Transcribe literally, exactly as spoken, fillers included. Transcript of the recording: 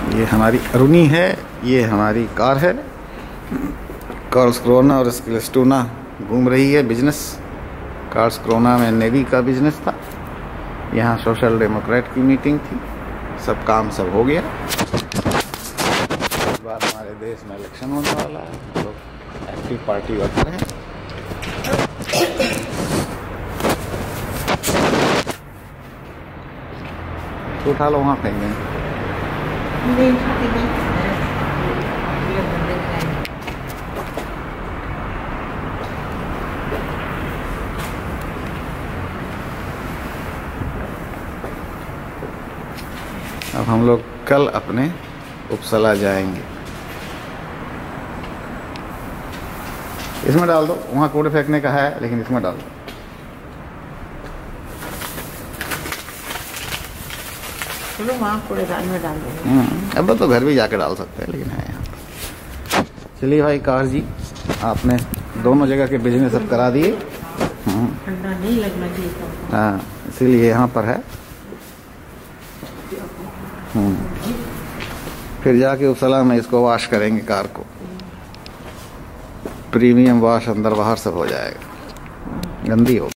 ये हमारी अरुणी है, ये हमारी कार है। कार्लस्क्रोना और एस्किलस्टूना घूम रही है बिजनेस। कार्लस्क्रोना में नेवी का बिजनेस था, यहाँ सोशल डेमोक्रेट की मीटिंग थी। सब काम सब हो गया। इस बार हमारे देश में इलेक्शन होने वाला है, लोग एक्टिव पार्टी वर्कर हैं। तो उठा लो, वहाँ फेंकेंगे। अब हम लोग कल अपने उपसला जाएंगे। इसमें डाल दो, वहाँ कूड़े फेंकने का है, लेकिन इसमें डाल दो। चलो वहाँ कूड़ेदान में डाल दो। अब तो घर भी जाके डाल सकते हैं, लेकिन है यहाँ। चलिए भाई कार जी, आपने दोनों जगह के बिजनेस अब करा दिए। ठंडा नहीं लगना चाहिए। हाँ, इसीलिए यहाँ पर है। फिर जाके उपसला में इसको वॉश करेंगे, कार को प्रीमियम वॉश, अंदर बाहर सब हो जाएगा, गंदी हो।